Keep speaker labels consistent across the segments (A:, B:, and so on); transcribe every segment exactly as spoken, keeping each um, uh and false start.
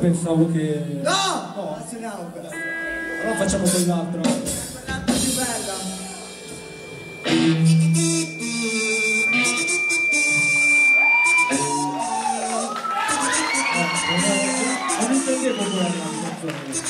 A: pensavo che...
B: No!
A: No,
B: Azioniamo questa.
A: allora facciamo quell'altra.
B: Quell'altra più bella.
A: Non intendevo quella.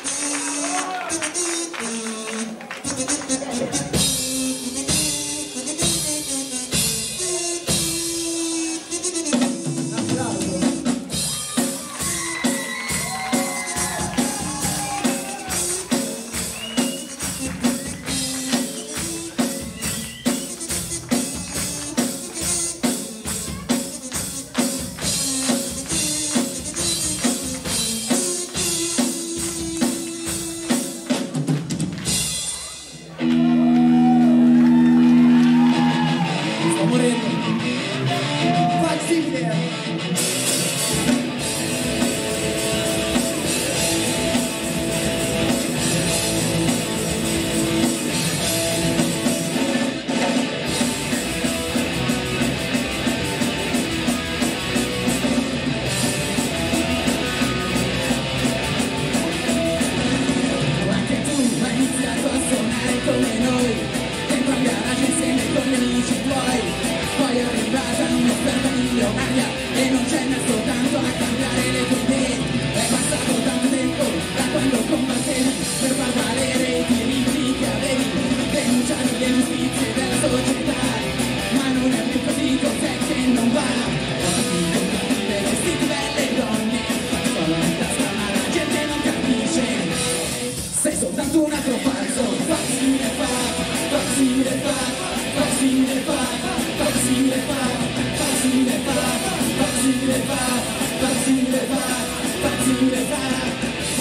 C: E non c'è neanche soltanto a cambiare le tue idee. È passato tanto tempo da quando combattevi per far valere i diritti che avevi, denunciavi le ingiustizie della società. Ma non è più così, cos'è che non va? Ho sentito capire vestiti belle donne, solo in tasca ma la gente non capisce. Sei soltanto un altro falso, facile fa, facile fa, facile fa, facile fa, facile fa, facile fa, facile fa, facile fa.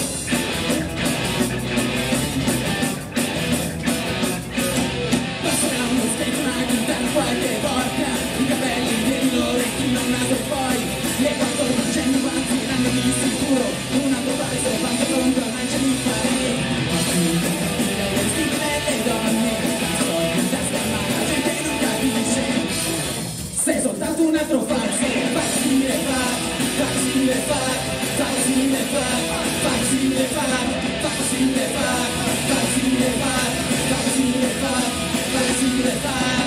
C: Passerà uno skate, una chitarra, qualche volta, i capelli vedi l'orecchio, un naso e poi le quattro facendo guanti, di sicuro, una trovare soltanto contro la mancia di fare. Ho finito a capire vestiti belle donne, soldi in tasca ma la gente non capisce. Sei soltanto un altro falso, facile fa, facile fa, facile fa, facile fa, facile fa, facile fa, facile fa, facile fa.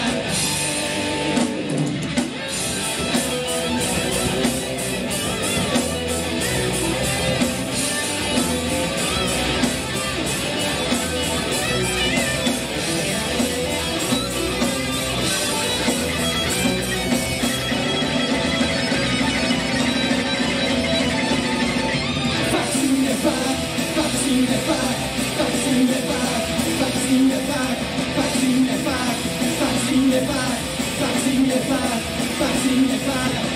C: Facile fa, facile fa, facile fa, facile fa.